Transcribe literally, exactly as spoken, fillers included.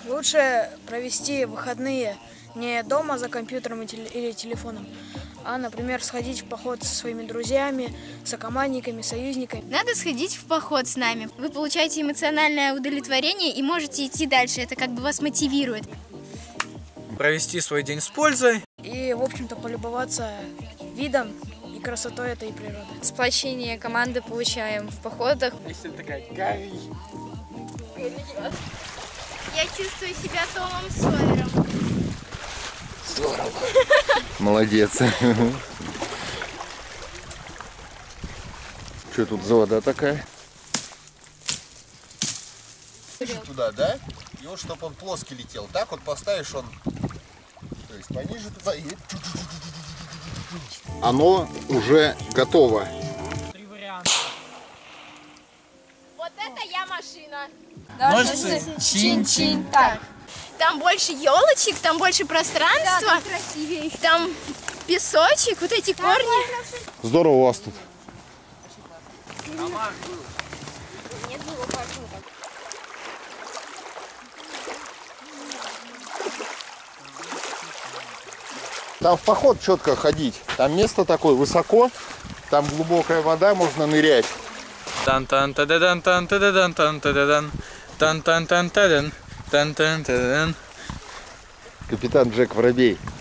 Лучше провести выходные не дома за компьютером или телефоном, а, например, сходить в поход со своими друзьями, сокомандниками, союзниками. Надо сходить в поход с нами. Вы получаете эмоциональное удовлетворение и можете идти дальше. Это как бы вас мотивирует. Провести свой день с пользой. И, в общем-то, полюбоваться видом и красотой этой природы. Сплочение команды получаем в походах. Если такая гори. Я чувствую себя Томом Сойером. Здорово. Молодец. Что тут за вода такая? Туда, да? И вот, чтобы он плоский летел. Так вот поставишь он, то есть пониже туда и... Оно уже готово. Три варианта. Вот это я машина. Ножницы. Чин-чин. Так. Там больше елочек, там больше пространства. Да, там красивее. Там песочек, вот эти корни. Здорово у вас тут. Нет, было важно. Там в поход четко ходить. Там место такое высоко, там глубокая вода, можно нырять. Тан-тан-та-да-дан-тан-та-да-дан-тан-та-да-дан. Тан-тан-тан-та-дан. Тан-тан-та-дан. Капитан Джек Воробей.